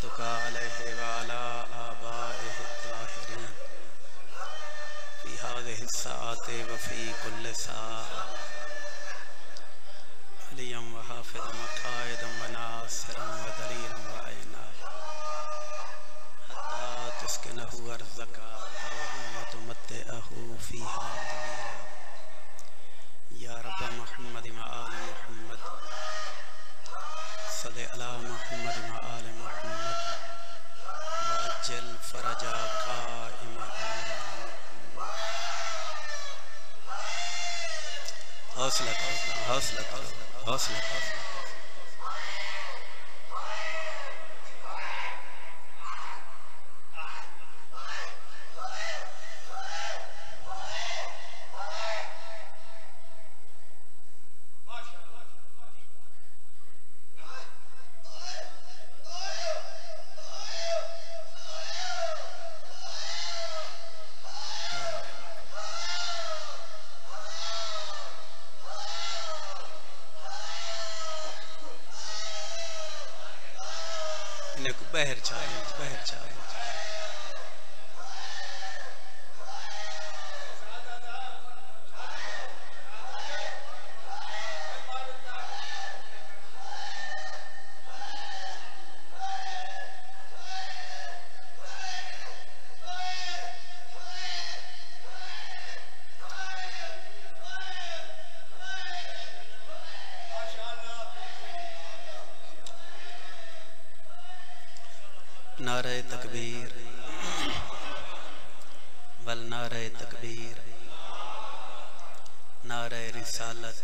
सलातुका अलैहि व अला आबाइहि ताहिरीन फी हाज़िहि स्साअति व फी कुल्लि साअ अलियम व हाफ़िज़म व क़ाइदम व नासिरम व दलीलम व ऐना हत्ता तुस्किनहु अर्ज़का व तुमत्तिअहु फ़ीहा तवीला या रब्ब मुहम्मद व आल मुहम्मद सल्लि अला मुहम्मद व आल मुहम्मद व अज्जिल फ़रजा क़ाइमा। हौसला करो, हौसला करो, हौसला करो। बहर चाहे नारे तकबीर वल नारे तकबीर नारे रिसालत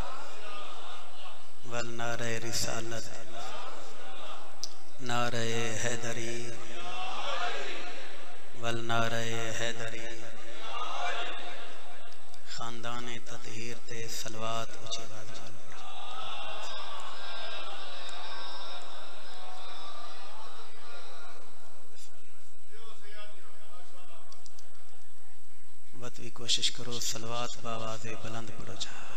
वल नारे रिसालत नारे हैदरी वल नारे हैदरी खानदान ततहीर ते सलवात उची भी कोशिश करो सलवात बावाज़े बुलंद पढ़ो।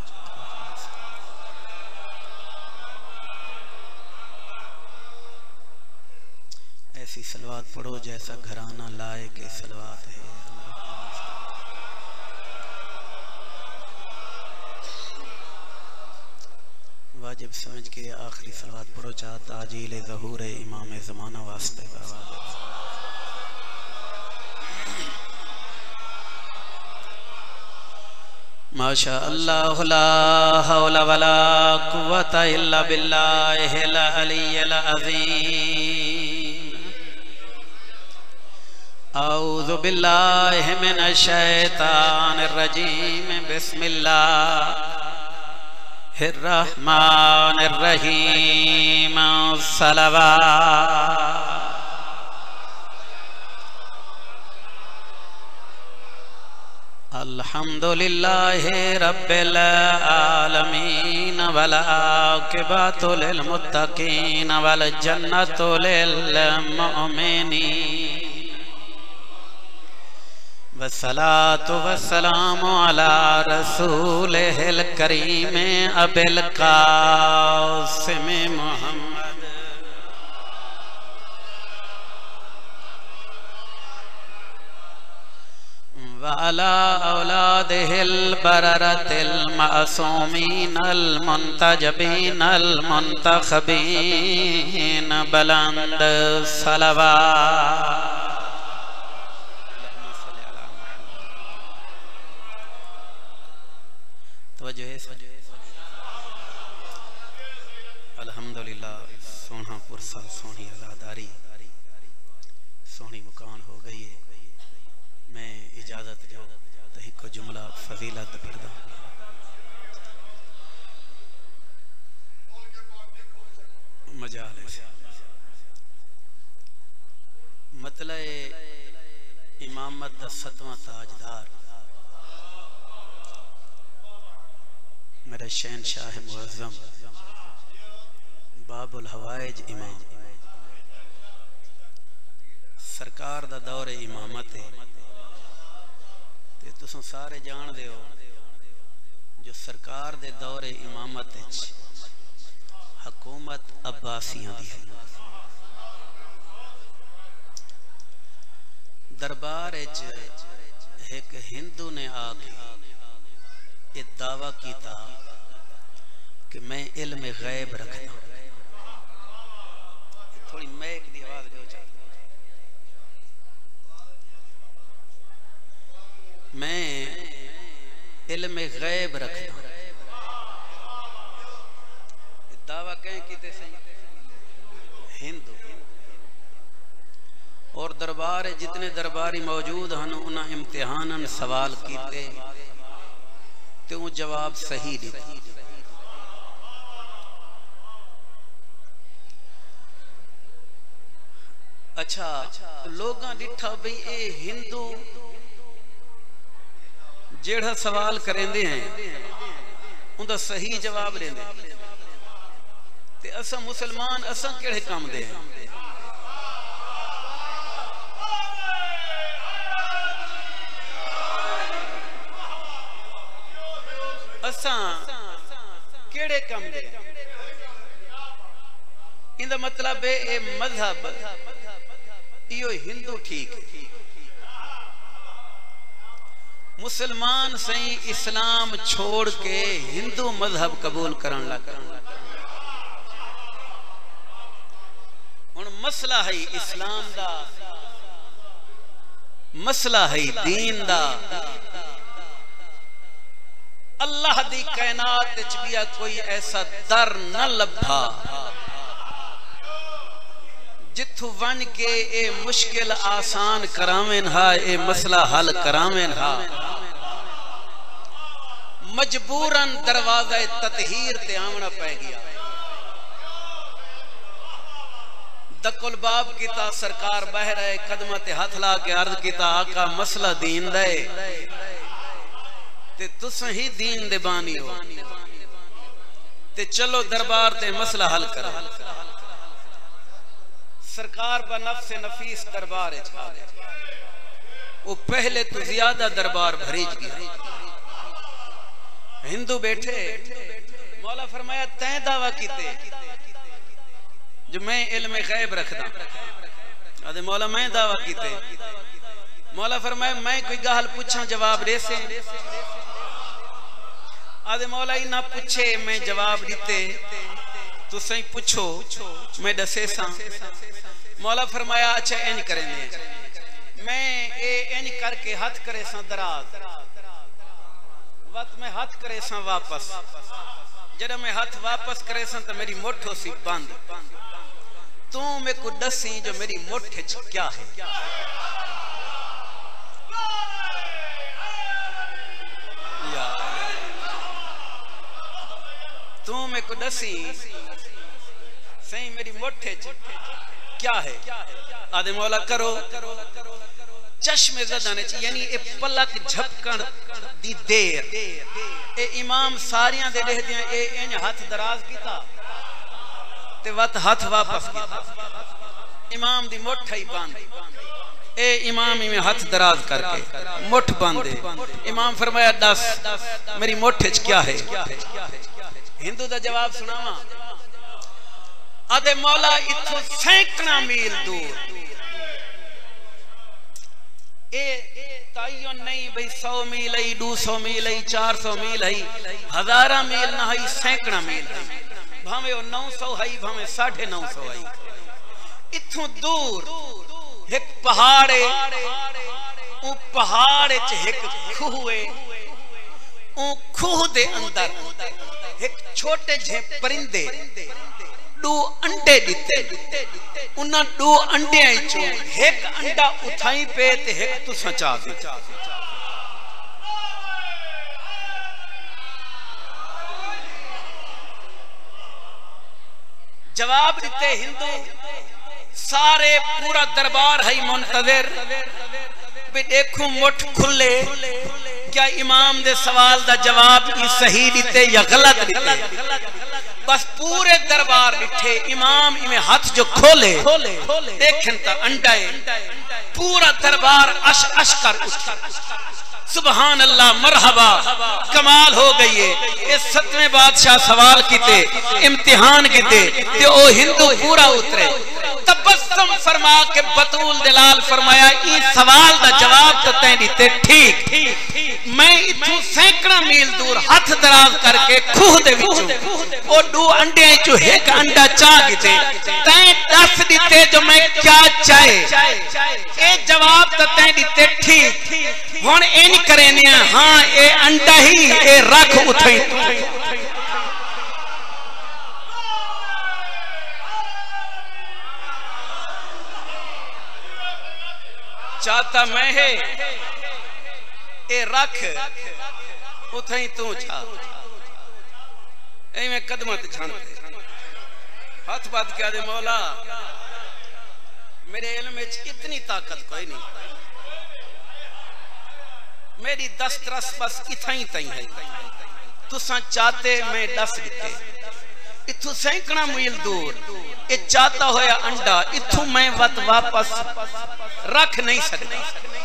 ऐसी सलवात पढ़ो जैसा घराना लाए के सलवात है। वाजिब समझ के आखिरी सलवात पढ़ो चाह ताजील ज़हूर इमाम ज़माना वास्ते बावाज़े। माशा अल्लाह ला हौला वला कुव्वता इल्ला बिल्लाहिल अलिय्यिल अज़ीम। औज़ु बिल्लाहि मिनश शैतानिर रजीम। बिस्मिल्लाहिर रहमानिर रहीम। सलवात अल्हम्दुलिल्लाहि रब्बिल आलमीन वल आक़िबतु लिल मुत्तक़ीन वल जन्नतु लिल मुमिनीन। वस्सलातु वस्सलामु अला रसूलिहिल करीम अबिल क़ासिम मुहम्मद वअला औलादिहिल बररतिल मासूमीन अल मुंतजबीन अल मुंतखबीन बुलंद सलवात। तवज्जो है अल्हम्दुलिल्लाह। सोना पुरसा सोनी आज़ादारी सोनी मुकान हो गई है। मैं इजाजत जो तही को जुमला फजीलत पढ़दा। मजाल मतलब इमामत दा 7वां ताजदार मेरा शहनशाह मुअज़्ज़म बाबुल हवाइज इमाम सरकार दा दौर इमामत है। तुम सारे जान दे हो जो सरकार दे दौरे इमामत हुकूमत अब्बासियां दी है। दरबार एक हिंदू ने आके ये दावा किया कि मैं इल्म गैब रखता। थोड़ी महक दी आवाज दो चाहिए। मैं इल्म गैब रखता। दावा कहें किते सही हिंदू और दरबार जितने दरबारी मौजूद हैं उन्हें इम्तिहानन सवाल किते ते वो जवाब सही दिते। अच्छा लोग डिठा भाई ये हिंदू जेड़ा सवाल करेंदे हैं उनका सही जवाब देंदे ते असा मुसलमान असा केड़े काम दे हैं। असा केड़े काम दे इंदा मतलब है ये मजहब यो हिंदू ठीक है। मुसलमान सही इस्लाम छोड़ के हिंदू मजहब कबूल करन लगा। हुण मसला है इस्लाम दा, मसला है दीन दा। अल्लाह दी कायनात विच भी कोई ऐसा दर न लभा जिथु वन के ए मुश्किल आसान करावेन हा, ए मसला हल करावेन हा। मजबूरन दरवाजा ततहीर ते आवना पै गया। दकुल बाब किता सरकार बह रहे कदम ते हाथ ला के अर्ज किता आका मसला दीन दे ते तुस ही दीन दे बानी हो ते चलो दरबार ते मसला हल करो। सरकार बा नफ्स नफीस दरबार वो पहले तो ज्यादा दरबार भरीज गया। हिंदू बैठे मौला फरमाया तय दावा कीते जो मैं इल्म गैब रखदा। आदे मौला मैं दावा कीते। मौला फरमाया मैं कोई गल पूछा जवाब दे से। आदे मौला इना पूछे मैं जवाब दीते तुसी पूछो मैं दसे सा। मौला फरमाया अच्छा इंज करेंगे मैं ए इंज करके हाथ करे सा दराज वत में हाथ करे सा वापस। जब मैं हाथ वापस करे सा तो मेरी मुठ हो सी बंद। तू मेरे को दसी जो मेरी मुठ क्या है। तू मेरे को दसी सही मेरी मुठ क्या है। आदे मौला करो चश्मे ज़दाने यानी ए पलक झपकन दी देर ए इमाम सारियां दे देहदियां ए इंज हाथ दराज कीता ते वत हाथ वापस कीता। इमाम दी मुठ ही बंद। ए इमाम में हाथ दराज करके मुठ बंद। इमाम फरमाया दस मेरी मुठ क्या है। हिंदू दा जवाब सुनावा। आदे मौला इथों सैकड़ा मील दूर ए ताइयो नहीं भाई 100 मील है 200 मील है 400 मील है 1000 मील ना है सैकड़ा मील है भावे 900 है भावे 950 है। इथों दूर एक पहाड़ है ओ पहाड़ च एक खूह है ओ खूह दे अंदर एक छोटे जे परिंदे दो अंडे दिते। उन्हां दो अंडियां चो एक अंडा उठाई पे ते एक तुसा चा दे। जवाब दिते हिंदू सारे पूरा दरबार है मुंतज़िर भी देखो मुठ खुले क्या इमाम दे सवाल दा जवाब ही सही दिते या गलत दिते। बस पूरे दरबार दिखे इमाम इमें हाथ जो खोले देखें तो अंडा है। पूरा दरबार अश अश कर उठा सुबहान अल्लाह मरहबा कमाल हो गई है। ये 7वें बादशाह सवाल किते इम्तिहान किते ते ओ हिंदू पूरा उतरे तब तबस्सुम फरमा के बतूल दलाल फरमाया ई सवाल दा जवाब तो तैं दिते ठीक मैं इथों सैकड़ा मील दूर हाथ दराज करके खूह दे विचों ओ दो अंडे चो एक अंडा चा गिते तैं दस दिते जो मैं क्या चाहे ए जवाब तो तैं दिते ठीक हुण इन करेने हां ए अंडा ही ए रख उठई चाहता मैं है ए रख उथई तू छा ए मैं कदमत छानते हाथ बात क्या दे मौला मेरे इल्म में इतनी ताकत कोई नहीं मेरी दस्तरस बस इथई तई है तुसा चाहते मैं दस दिते इथु सैकड़ा मील दूर ए चाहता होया अंडा इथु मैं वत वापस रख नहीं सकता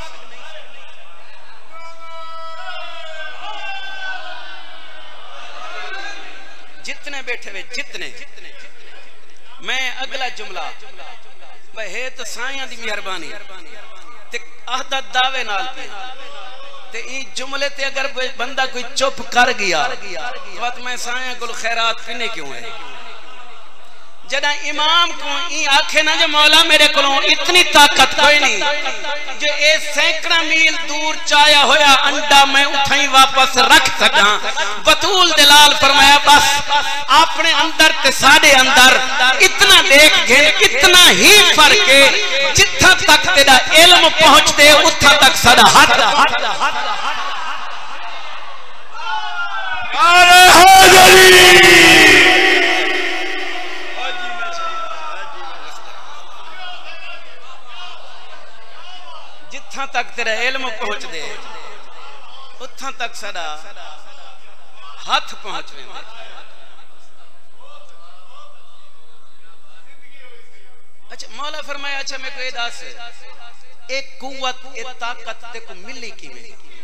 जितने बैठे हुए जितने मैं अगला जुमला भाई है तो साइयां दी मेहरबानी ते आहदा दावे नाल पे ते ई जुमले ते अगर बंदा कोई चुप कर गया तो मैं साइयां को खैरात किने क्यों है जदा इमाम को ई आखे ना जो मौला मेरे को इतनी ताकत कोई नहीं जो ए सैकड़ा मील दूर चाया होया अंडा मैं उठाई वापस रख सका बतूल दलाल फरमाया बस अपने अंदर ते साडे अंदर इतना देख गए इतना ही फर्क है जिथा तक तेरा इल्म पहुंचते उथा तक साडा हाथ अरे हाजरी तक तेरा इल्म पहुंच दे उथा तक साडा हाथ पहुंच वेंदे अच्छा मौला फरमाया अच्छा मैं कोई दस एक कुव्वत ए ताकत ते को मिली किवें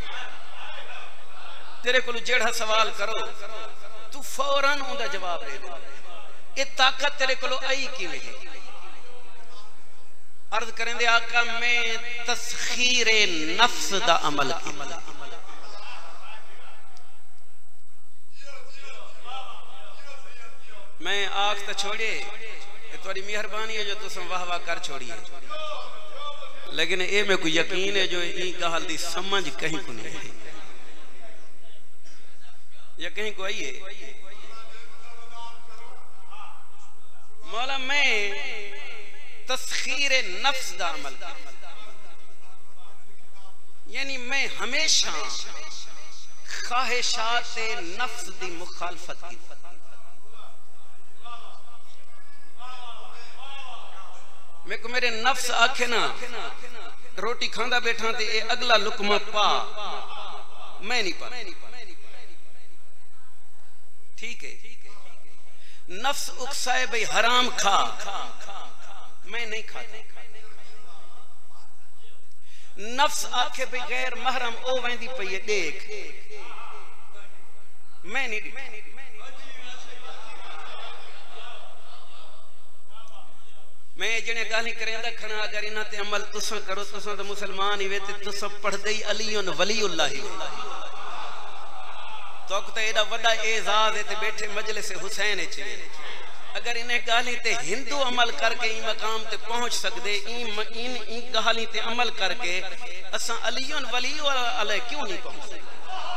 तेरे को जेड़ा सवाल करो तू फौरन उनका जवाब दे दे ए ताकत तेरे को आई किवें है अर्ज करें दे आका मैं तस्खीरे नफ्स दा अमल की मैं आख तो छोड़िए थोड़ी मेहरबानी है जो तुम वाह वाह कर छोड़िए लेकिन ये मैं कोई यकीन है जो ई गल दी समझ कहीं को नहीं है या कहीं को आई है मौला मैं तस्खीरे नफ्स दा अमल यानी मैं हमेशा ख्वाहिशात नफ्स दी मुखालफत की मैं को मेरे नफ्स आखे ना रोटी खांदा बैठा ते ए अगला लुकमा पा मैं नहीं पा ठीक है नफ्स उकसाए भाई हराम खा मैं नहीं खाता नफ्स आखे भी गैर महरम ओ वेंदी पई है देख मैं नहीं मैं जने गाली करेंदा खना अगर इना ते अमल तुसा करो तुसा तो मुसलमान ही वे ते तुसा पढ़दे ही अलीउन वलीउल्लाह तो एडा वड्डा एजाज है ते बैठे मजलिस हुसैन है अगर इन्हें गाली ते हिंदू अमल करके ई मकाम ते पहुंच सकदे इन गाली ते अमल करके असा अलीउन वलीउल्लाह क्यों नहीं पहुंच सकते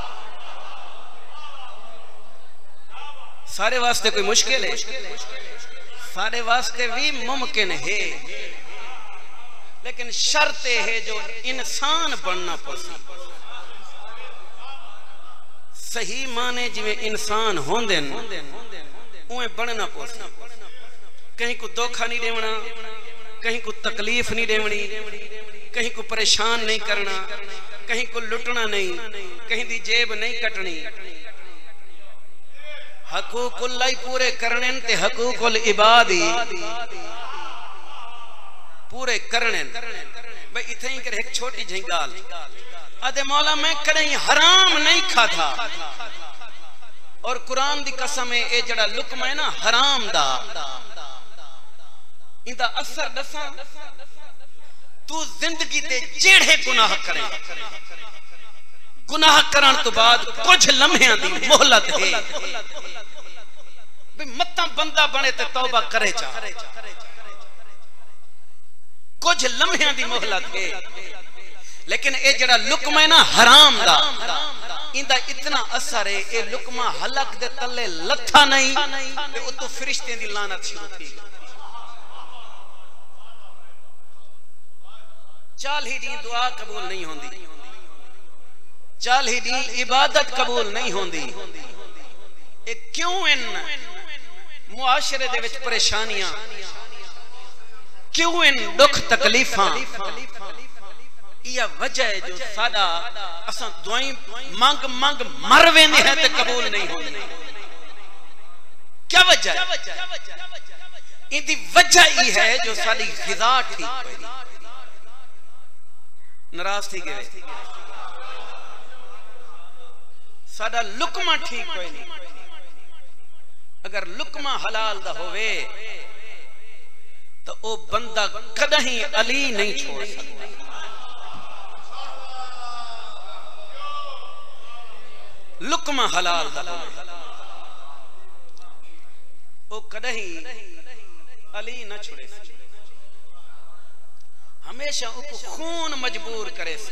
सारे वास्ते कोई मुश्किल है सारे वास्ते भी मुमकिन है लेकिन शर्त है जो इंसान बनना पसंद सही माने जिवें इंसान होंदे उन्हें बनना पसंद कहीं को धोखा नहीं देवना कहीं को तकलीफ नहीं देवनी कहीं को परेशान नहीं करना कहीं को लुटना नहीं कहीं दी जेब नहीं कटनी हकूकुल्लाह पूरे करने ते हकूकुल इबादी पूरे करने भाई इथे ही करे एक छोटी जी गाल अदे मौला मैं कहीं हराम नहीं खाता और कुरान दी कसम है ए जड़ा लुकमा है ना हराम दा इंदा असर दसा तू जिंदगी दे जेड़े गुनाह करे गुनाह करन तो बाद कुछ लम्हियां दी मोहलत है भी मत्ता बंदा बने ते तौबा करे चा कुछ लम्हियां दी मोहलत है लेकिन ए जड़ा लुकमा है ना हराम दा इंदा इतना असर है ए लुकमा हलक दे तले लथा नहीं ते ओ तो फरिश्ते दी लानत शुरू थी गई चाल ही दी दुआ कबूल नहीं होंदी चाल ही दी इबादत कबूल नहीं होंदी ए क्यों इन मुआशरे दे विच परेशानियां क्यों इन दुख तकलीफां या वजह है जो सादा असा दुआई मंग मंग मर वेंदे हैं ते कबूल नहीं होंदी क्या वजह है इंदी वजह ई है जो साडी ग़िज़ा ठीक होई नाराज थी गए साडा लुकमा ठीक कोई नहीं अगर लुकमा हलाल दा होवे तो ओ बंदा कदहीं अली नहीं छोड़ सकता लुकमा हलाल दा होवे ओ कदहीं अली न छोड़े हमेशा उको खून मजबूर करे सी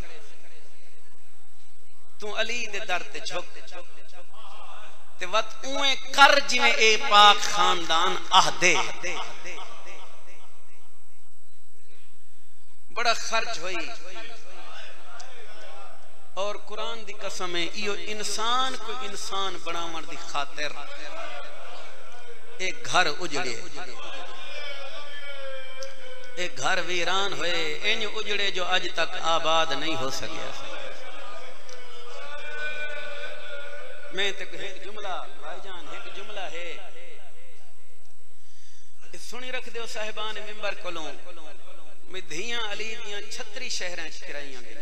तू अली दे दर ते झुक ते वत उए कर जिवें ए पाक खानदान आहदे बड़ा खर्च होई और कुरान दी कसम है इयो इंसान को इंसान बनावन दी खातिर एक घर उजड़े एक घर वीरान होए इंज उजड़े जो आज तक आबाद नहीं हो सकिया मैं तो एक जुमला भाईजान एक जुमला है सुनी रख दो साहिबान मिंबर कोलों मैं धियां अली दियां 36 शहरां च कराईयां गई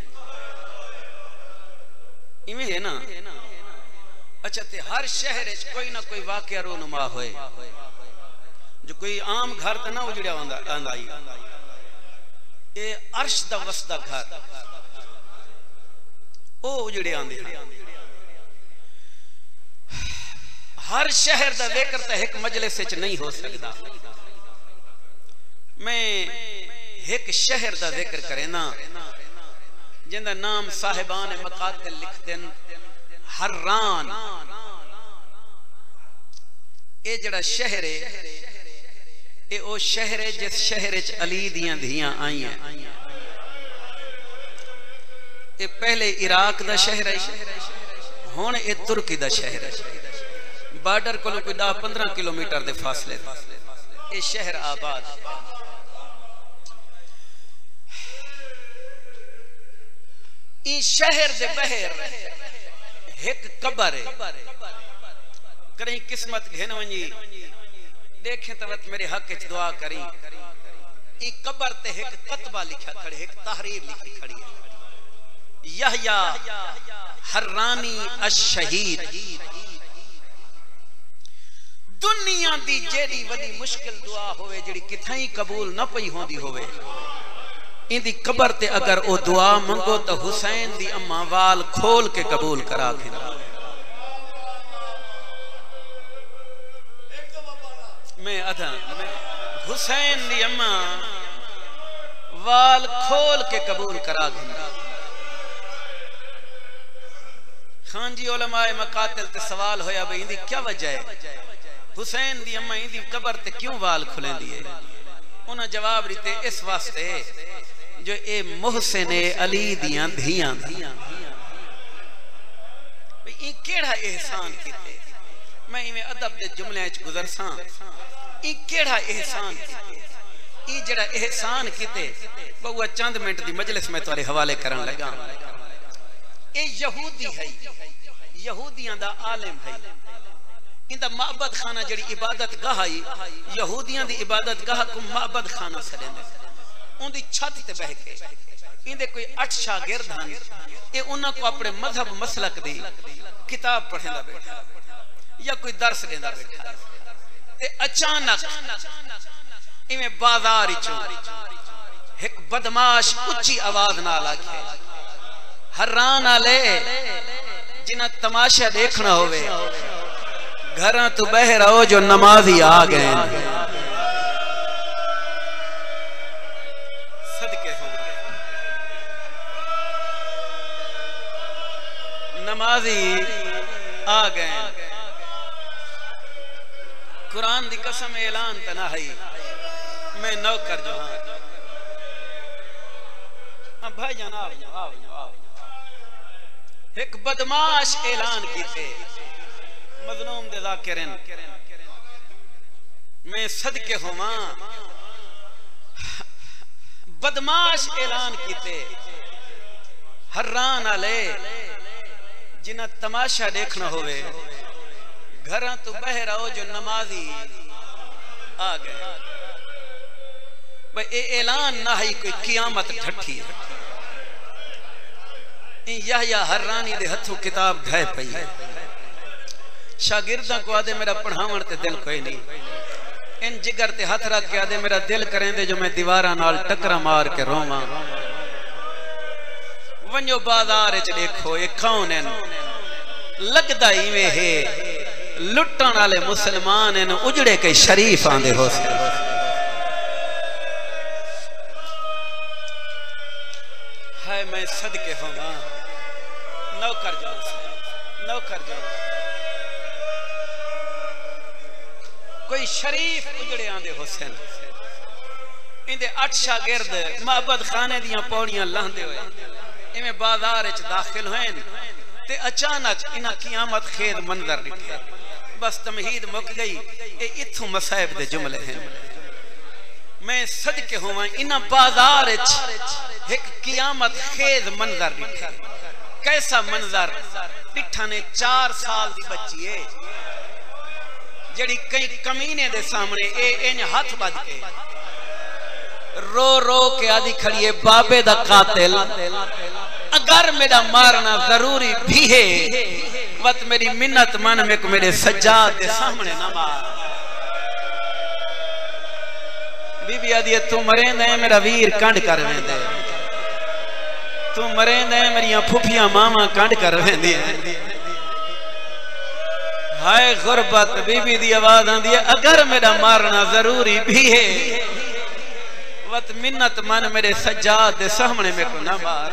इवें है ना अच्छा ते हर शहर च कोई ना कोई वाकया रोनुमा होए जो कोई आम घर तो ना उजड़िया आंदा ये अर्श दा वसदा घर ओ उजड़े आंदे हर शहर दा जिक्र तो एक मजलिस च नहीं हो सकता मैं एक शहर दा जिक्र करे ना जिंदा नाम साहिबान मकातिल लिखते हर्रान ये जड़ा शहर है ये ओ शहर है जिस शहर च अली दियां धियां आई हैं ये पहले इराक दा शहर है हुण ये तुर्की दा शहर है बॉर्डर को कोई 10-15 किलोमीटर दे फासले ये शहर आबाद इस शहर दे बहर एक कब्र है कहीं किस्मत घेन वनी देखें तो मेरे हक च दुआ करी ई कब्र ते एक कतबा लिखा खड़े एक तहरीर लिखी खड़ी है यहया हर्रानी अश-शहीद दुनिया दी जेड़ी वडी मुश्किल दुआ होवे जेड़ी किथाई कबूल ना पई होंदी होवे इंदी कब्र ते अगर ओ दुआ मंगो तो हुसैन दी अम्मा वाल खोल के कबूल करा के मैं अधा हुसैन दी अम्मा वाल खोल के कबूल करा के खान जी उलमाए मकातिल ते सवाल होया भाई इंदी क्या वजह है हुसैन दी अम्मा इंदी कब्र ते क्यों वाल खुलेंदी है उन्हें जवाब दिते इस वास्ते जो ए मोहसिन अली दियां धियां ई केड़ा एहसान कीते मैं इवें अदब दे जुमले च गुजरसां ई केड़ा एहसान कीते ई जड़ा एहसान कीते बहुआ चंद मिनट दी मजलिस में तोरे हवाले करन लगा ए यहूदी है यहूदियां दा आलिम है इंदा माबद खाना जड़ी इबादत गाह आई यहूदियां दी इबादत गाह को माबद खाना सदेंदे उनदी छत ते बह के इंदे कोई 8 शागिर्द हन ए उन्हां को अपने मजहब मसलक दी किताब पढ़ेंदा बैठा या कोई दर्स देंदा बैठा ते अचानक इवें बाजार चो एक बदमाश उच्ची आवाज नाल आखे हैरान आले जिन्हें तमाशा देखना होवे घर तो बहर आओ जो नमाजी आ गए सदके हो नमाजी आ गए कुरान दी कसम ऐलान तना है मैं नौकर जो हाँ भाई जान आओ एक बदमाश ऐलान कीते मजलूम दे ज़ाकिरिन मैं सदके होवा बदमाश ऐलान कीते हैरान आले जिन्हें तमाशा देखना होवे घर तो बहर आओ जो नमाजी आ गए भाई ये ऐलान ना है कोई कियामत ठठी या हरानी दे हथों किताब ढह पई है शागिर्दा को आदे मेरा पढ़ावन ते दिल कोई नहीं इन जिगर ते हाथ रख के आदे मेरा दिल करेंदे जो मैं दीवारा नाल टकरा मार के रोवां वन्यो बाजार च देखो ये कौन है लगदा इवें है लुटण वाले मुसलमान हैं उजड़े के शरीफ आंदे हो है मैं सदके होगा नौकर जाओ कोई शरीफ उजड़े आंदे हुसैन इंदे 8 शागिर्द महबत खाने दियां पौड़ियां लांदे होए इवें बाजार च दाखिल होए ते अचानक इना कियामत खेद मंजर दिखे बस तमहीद मुक गई ए इथों मसाइब दे जुमले हैं मैं सदके होवा इना बाजार च एक कियामत खेद मंजर दिखे कैसा मंजर डिठा ने 4 साल दी बच्ची है जड़ी कई कमीने दे सामने ए इंज हाथ बद के रो रो के आदि खड़ी है बाबे दा कातिल अगर मेरा मारना जरूरी भी है वत मेरी मिन्नत मन में को मेरे सज्जाद दे सामने ना मार बीबी आदि तू मरेंदे मेरा वीर कंड कर वेंदे तू मरेंदे मेरिया फुफियां मामा कंड कर वेंदी हाय गुरबत बीबी दी आवाज आंदी है अगर मेरा मारना जरूरी भी है वत मिन्नत मन मेरे सज्जाद दे सामने में को ना मार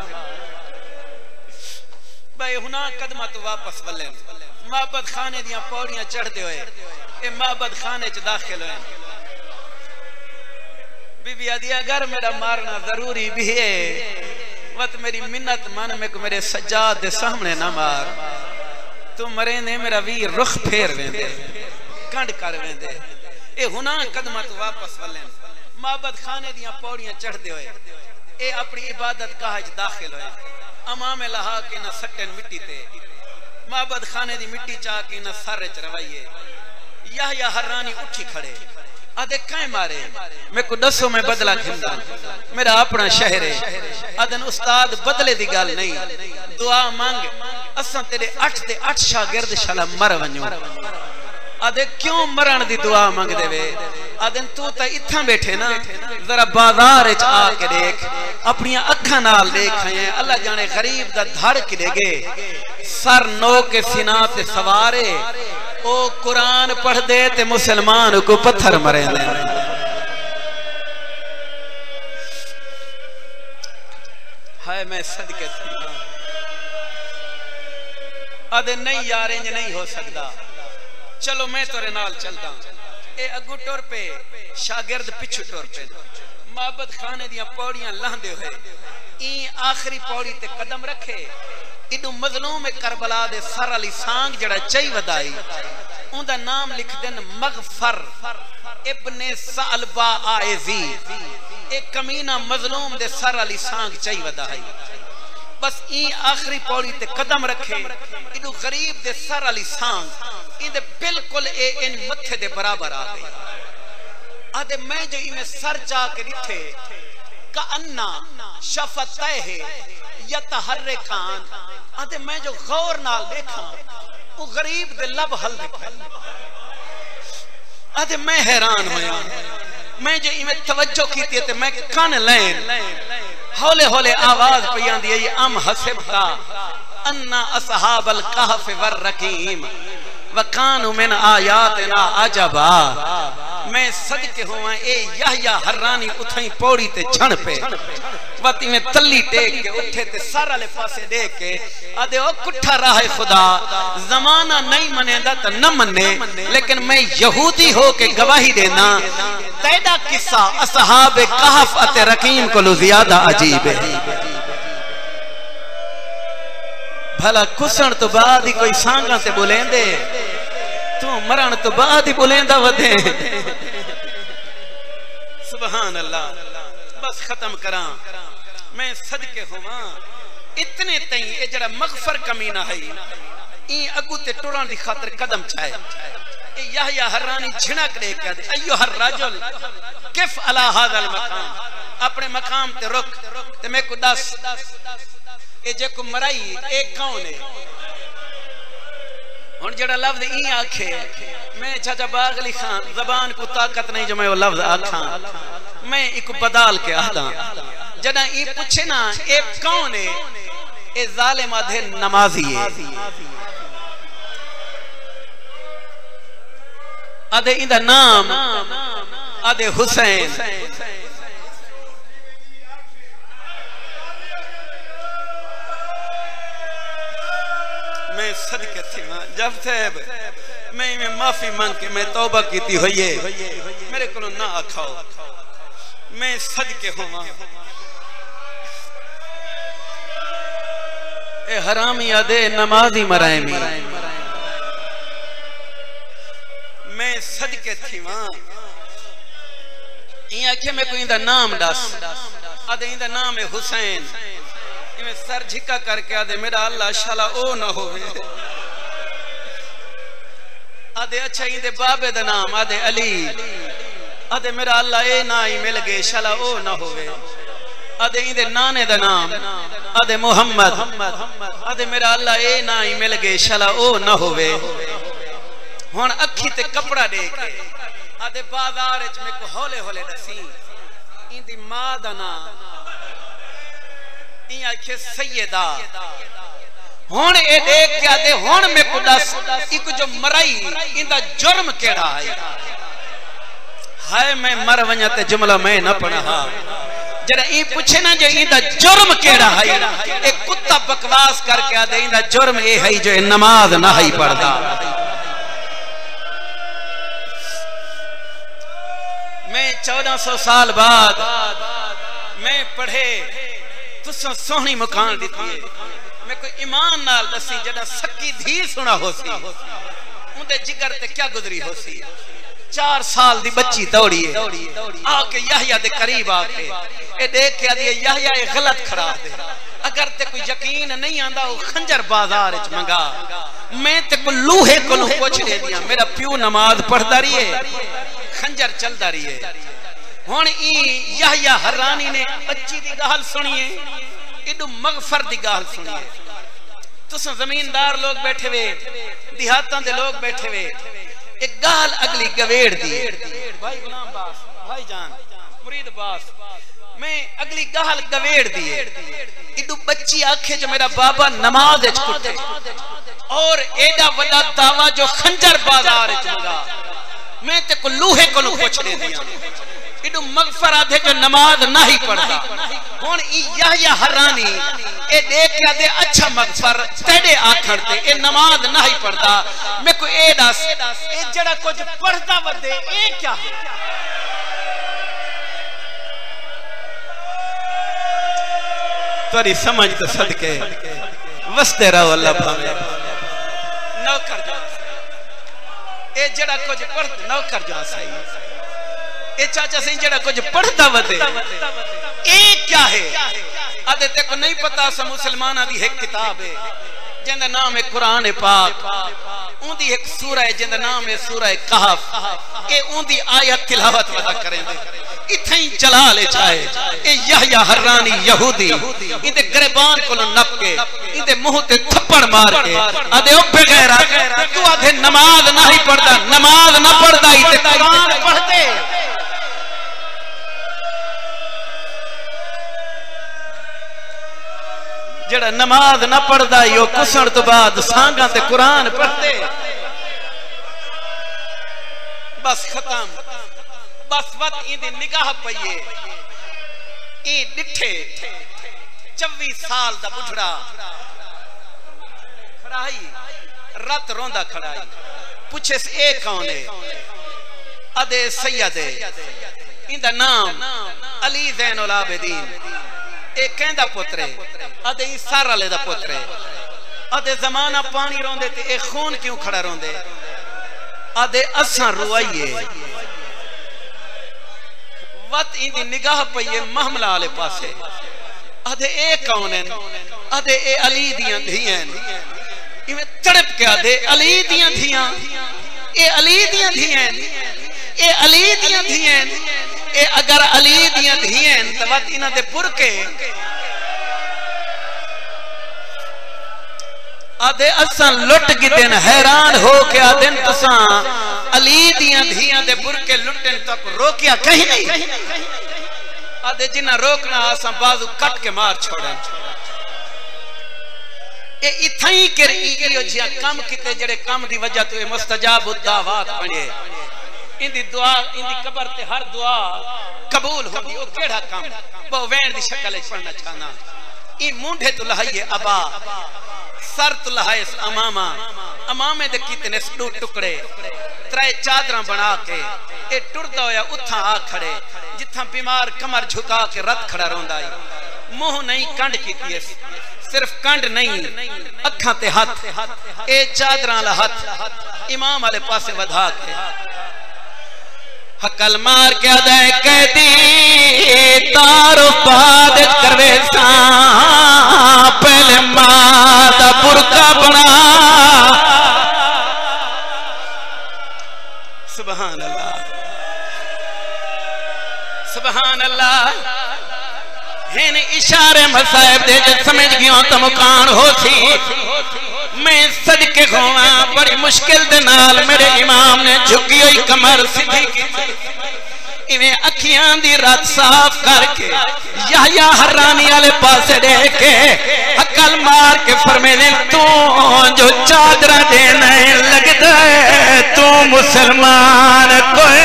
भाई हुना कदमा तो वापस वले महबत खाने दियां पौड़ियां चढ़दे होए ए महबत खाने च दाखिल होए बीबी आदि अगर मेरा मारना जरूरी भी है वत मेरी मिन्नत मन में को मेरे सज्जाद दे सामने ना मार तू मरे ने मेरा वीर रुख फेर वेंदे कंड कर वेंदे ए हुना कदमा तो वापस वले महबत खाने दियां पौड़ियां चढ़दे होए ए अपनी इबादत गाह च दाखिल होए अमाम लहा के न सट्टन मिट्टी ते महबत खाने दी मिट्टी चा के न सर च रवाइए या हरानी उठी खड़े आदे काए मारे मैं को दसो मैं बदला खिंदा मेरा अपना शहर है अदन उस्ताद बदले दी गल नहीं दुआ मांग असा तेरे 8 ते 8 शागिर्द शाला मर वणो आदे क्यों मरण दी दुआ मांग देवे आदन तू ता इथा बैठे ना जरा बाजार च आके देख अपनी अखां नाल देख है अल्लाह जाने गरीब दा धड़ किदेगे सर नो के सीना ते सवारे ओ कुरान पढ़ दे ते मुसलमान को पत्थर मरे हाय मैं सदके आदे नहीं यार इंज नहीं हो सकता चलो मैं तेरे नाल चलता ए अगू टुर पे शागिर्द पिछू टुर पे महबत खाने दियां पौड़ियां लांदे होए ई आखिरी पौड़ी ते कदम रखे इदू मजलूम करबला दे सर अली सांग जड़ा चई वदाई उनदा नाम लिख देन मगफर इब्ने सअलबा आइजी एक कमीना मजलूम दे सर अली सांग चई वदाई बस ई आखिरी पौड़ी ते कदम रखे इदू गरीब दे सर अली सांग इंदे बिल्कुल ए इन मथे दे बराबर आ गई आदे मैं जो इमे सर चा के दिखे का अन्ना शफतै है यतहर्रकान आदे मैं जो गौर नाल देखा वो गरीब दे लब हल दिखे आदे मैं हैरान होया मैं जो इवें तवज्जो की ते मैं कान लैन हौले हौले आवाज पई आंदी है अम हसिब का अन्ना असहाबल कहफ वर रकीम वकानु मिन आयातना अजबा। मैं सदके हुआ ए यहया हरानी उथई पौड़ी ते छण पे वती में तल्ली टेक के उठे ते सारा ले पासे देख के आदे ओ कुठा रहा है खुदा जमाना नहीं मनेदा त न मने लेकिन मैं यहूदी हो के गवाही देना तेरा किस्सा असहाब कहफ अते रकीम को ज्यादा अजीब है। भला कुसण तो बाद ही कोई सांगा ते बोलेंदे तू मरण तो बाद ही बोलेंदा वदे सुभान अल्लाह। बस खत्म करा मैं सदके हुआ इतने तई ए जड़ा मगफर कमीना है ई अगू ते टुरण दी खातिर कदम चाहे ए यहया हरानी झिणक दे के अय्यो हर रजुल किफ अला हादल मकाम अपने मकाम ते रुक ते मैं को दस ए जे को मराई ए कौन है हुन जड़ा लफ्ज ई आखे मैं चाचा बागली खान जबान को ताकत नहीं जो मैं वो लफ्ज आखा मैं एक बदाल के आदा जदा ई पूछे ना ए कौन है ए जालिम आधे नमाजी है आधे इंदा नाम आधे हुसैन मैं सदके थी जब से मैं माफी मांग के मैं तौबा की हुई है मेरे को ना आखाओ मैं सदके हुआ ए हरामी आदे नमाजी मराए मैं सदके थी वहां आखे मैं कोई इंदा नाम दस आदे इंदा नाम है हुसैन इवें सर झिका करके आदे मेरा अल्लाह शाला ओ ना होवे आदे अच्छा इंदे बाबे दा नाम आदे अली आदे मेरा अल्लाह ए ना ही मिल गए शाला ओ ना होवे आदे इंदे नाने दा नाम आदे मोहम्मद आदे मेरा अल्लाह ए ना ही मिल गए शाला ओ ना होवे हुन अखी ते कपड़ा दे के आदे बाजार विच में को हौले हौले दसी इंदी मां दा नाम आखे सैयदा हुन ए देख के आदे हुन में को दस एक जो मराई इंदा जुर्म केड़ा है हाय मैं मर वणा ते जुमला मैं न पढ़ा जरा ई पूछे ना जो इंदा जुर्म केड़ा है ए कुत्ता बकवास करके आदे इंदा जुर्म ए है जो नमाज ना ही पढ़दा। मैं 1400 साल बाद मैं पढ़े तुसा सोहनी मुकान दी मैं कोई ईमान नाल दसी जड़ा सकी धी सुना होसी उंदे जिगर ते क्या गुजरी होसी 4 साल दी बच्ची दौड़ी है आके यहया दे करीब आके ए देख के आदी यहया ए गलत खड़ा दे अगर ते कोई यकीन नहीं आंदा वो खंजर बाजार विच मंगा मैं ते को लूहे को पूछ दे दिया मेरा प्यू नमाज पढ़दा रही है खंजर चलदा रही है हुन ई यहया हरानी ने बच्ची दी गाल सुनिए इदु मगफर दी गाल सुनिए तुस जमींदार लोग बैठे वे देहातां दे लोग बैठे वे एक गाल अगली गवेड़ दी भाई गुलाम बास भाई जान मुरीद बास मैं अगली गाल गवेड़ दी इदु बच्ची आखे जो मेरा बाबा नमाज विच कुटे और एडा बड़ा दावा जो खंजर बाजार विच लगा मैं ते को लूहे को पूछ दे दिया इदु मगफर आधे जो नमाज नहीं पढ़ता हुन ई यहया हरानी ए देख के आधे अच्छा मगफर तेरे आखण ते ए नमाज नहीं पढ़ता मैं को ए दस ए जड़ा कुछ पढ़दा वदे ए क्या है तोरी समझ तो सदके वसते रहो अल्लाह भावे नौकर जा ए जड़ा कुछ पढ़ नौकर जा सही ए चाचा सिंह जड़ा कुछ पढ़ता वदे ए क्या है आदे ते को नहीं पता स मुसलमाना दी एक किताब है जिंदा नाम है कुरान पाक उंदी एक सूरा है जिंदा नाम है सूरा कहफ ए उंदी आयत तिलावत वदा करेंदे इथे ही चला ले चाहे ए यहया हरानी यहूदी इंदे गरबान को नप के इंदे मुंह ते थप्पड़ मार के आदे ओ बेगैरा तू आधे नमाज नहीं पढ़दा नमाज ना पढ़दा ही ते कुरान पढ़दे जड़ा नमाज ना पढ़दा यो कुसण तो बाद सांगा ते कुरान पढ़ते बस खत्म बस वत इंदी निगाह पईए ई डिठे 24 साल दा बुढ़ड़ा खड़ाई रत रोंदा खड़ाई पूछे ए कौन है अदे सैयद इंदा नाम अली ज़ैनुल आबिदीन ए कहंदा पुत्र अदे इसार वाले दा पुत्र अदे जमाना पानी रोंदे ते ए खून क्यों खड़ा रोंदे अदे असां रुवाइए वत इंदी निगाह पईए महमला वाले पासे अदे ए कौन है अदे ए अली दियां धियां इवें तड़प के आदे अली दियां धियां ए अली दियां धियां ए अली दियां धियां ए अगर अली दियां धियां त वत इना दे पुरके आदे असां लुट गिदन हैरान हो के आदन तसां अली दियां धियां दे पुरके लुटन तक रोकिया कहीं नहीं आदे जिन्ना रोकना असां बाजू कट के मार छोड़न ए इथाई कर इयो जिया काम किते जड़े काम दी वजह तो ए मुस्तजाब दावत बने इंदी दुआ इंदी कब्र ते हर दुआ कबूल होंदी ओ केड़ा काम बो वैन दी शक्ल च पढ़ना चाहना ई मुंडे तो लहाइए अबा सर तो लहाए अमामा अमामे दे कितने दो टुकड़े त्रै चादरां बना के ए टुरदा होया उथा आ खड़े जिथा बीमार कमर झुका के रत खड़ा रोंदा है मुंह नहीं कंड कीती है सिर्फ कंड नहीं अखां ते हाथ ए चादरां ला हाथ इमाम वाले पासे वधा के हकल मार के अदा कैदी तारो बाद करवे सा पहले मां दा बुरका बना सुभान अल्लाह सुभान अल्लाह हेन इशारे मसाइब दे जब समझ गयो तो मुकान हो सी मैं सदके खोवा बड़ी मुश्किल दे नाल मेरे इमाम ने झुकी हुई कमर सीधी की इवें अखियां दी रात साफ करके याया हरानी वाले पासे देख के अकल मार के फरमाने तू जो चादरा देना लगदा है तू मुसलमान कोई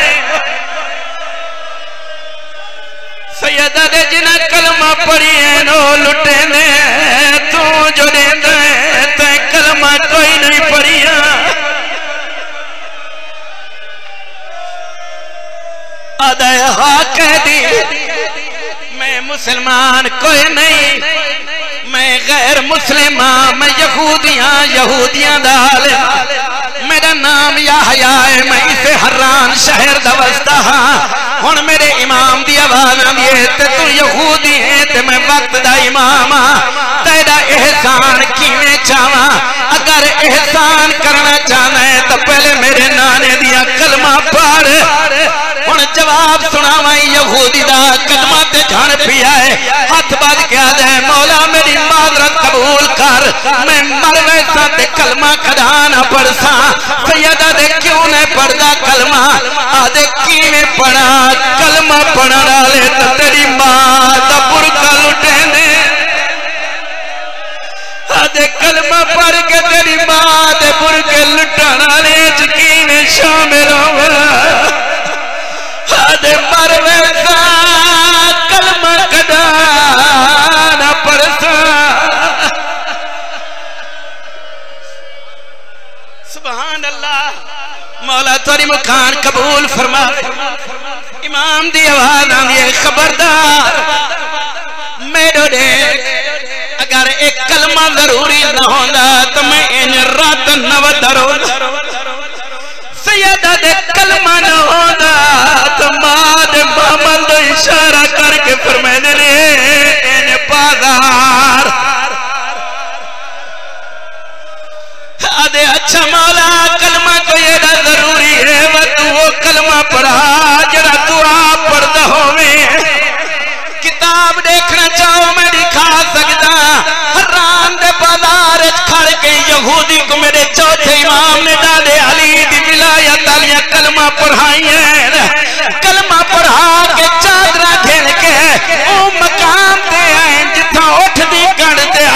सैयदा दे जिना कलमा पढ़ी है नो लुटे ने तू जो देंदा है ते कलमा कोई नहीं पढ़िया अदा हक दी मैं मुसलमान कोई नहीं मैं गैर मुस्लिम मैं यहूदियां दाल मेरा नाम याहया है मैं इसे हरान शहर दा वसदा हां हुन मेरे इमाम दी आवाज आंदी है ते तू यहूदी है ते मैं वक्त दा इमाम हां तेरा एहसान किवें चावां अगर एहसान करना चाहना है तो पहले मेरे नाने दिया कलमा पढ़ हुन जवाब सुनावा यहूदी दा कदमां ते झण पिया है हाथ बांध के आदा है मौला मेरी माजरत कबूल कर मैं मर वैसा ते कलमा कदा ना पढ़सा सैयदा दे क्यों ने पढ़दा कलमा आदे किवें पढ़ा कलमा पढ़न वाले तो तेरी मां दा बुरका लुटे ने आदे कलमा पढ़ के तेरी मां दे बुरके लुटण वाले च किवें शामिल होवे आदे मर वैसा कलमा कदा ना पढ़सा सुभान अल्लाह मौला तेरी मुखान कबूल फरमा इमाम दी आवाज आंदी है खबरदार मेरो दे अगर एक कलमा जरूरी ना होंदा तो मैं इन रात नवदरो सैयदा दे कलमा ना होंदा तो मां दे मामल दा इशारा करके फरमाने ने इन बाजार आदे अच्छा मौला कलमा कोई एदा जरूरी है व तू वो कलमा पढ़ा जरा तू आप पढ़दा होवे किताब देखना चाहो मैं दिखा सकदा हराम दे बाजार खड़ के यहूदी को मेरे चौथे इमाम ने दादे अली दी विलायत वाली कलमा पढ़ाई है कलमा पढ़ा के चादरा घेर के ओ मकाम ते आए जिथा उठदी गण ते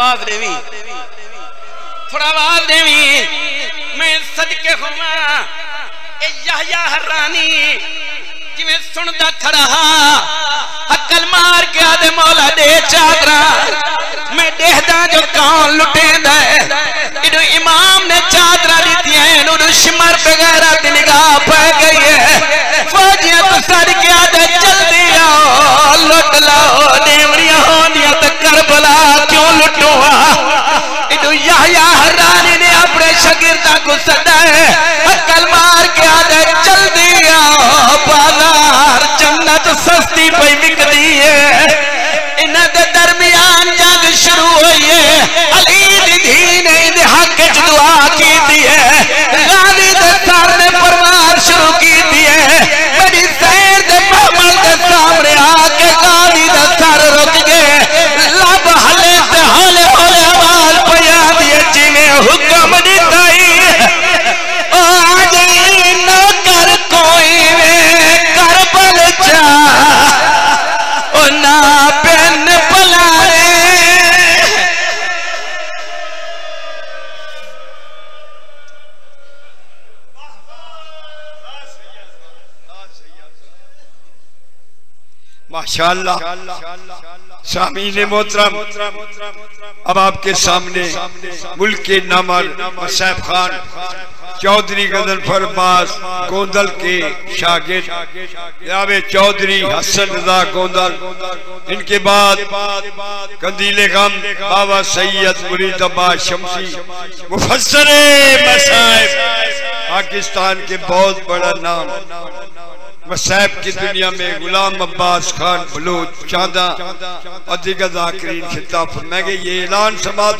आवाज देवी, थोड़ा आवाज देवी। मैं सदके होवा ए यहया हरानी जिवें सुनदा थरा अकल मार के आदे मौला दे चादरा। मैं देखदा जो कौन लुटेंदा है, इदो इमाम ने चादरा दी है, इनो शिमर बगैर दी निगाह पै गई है। फौजियां तो सदके आदे जल्दी आओ लुट लाओ देवरिया होंदियां ते करबला क्यों लुटोआ। इदो यहया हरानी ने अपने शागिर्दा को सदा है, अकल मार के आदे जल्दी आओ बाजार जन्नत सस्ती पई बिकदी है। इन्हां दे दरमियान जंग शुरू हुई है, अली दी धी ने इहदे हक च दुआ कीती है, गाजी दे सर ने परवार शुरू कीती है। बड़ी सैर दे महमल दे सामने आके गाजी दा सर रुक गए, लब हले ते हौले हौले आवाज पया दी जिवें हुक्म दिता ही ओ आज नौकर कोई वे करबल जा ओ ना पेन पलारे। माशाअल्लाह सामीन मोहतरम, अब आपके सामने मुल्क के नामर मसैब खान चौधरी गजनफर अब्बास गोंदल के शागिर्द जनाब चौधरी हसन रजा गोंदल, इनके बाद कंदीले गम बाबा सैयद मुरीद अब्बास शमसी मुफस्सरे मसाइब, पाकिस्तान के बहुत बड़ा नाम मसैब की दुनिया में गुलाम अब्बास खान बलूच चांदा और दिगर ज़ाकिरीन खिताब फरमाएंगे। ये ऐलान समाप्त।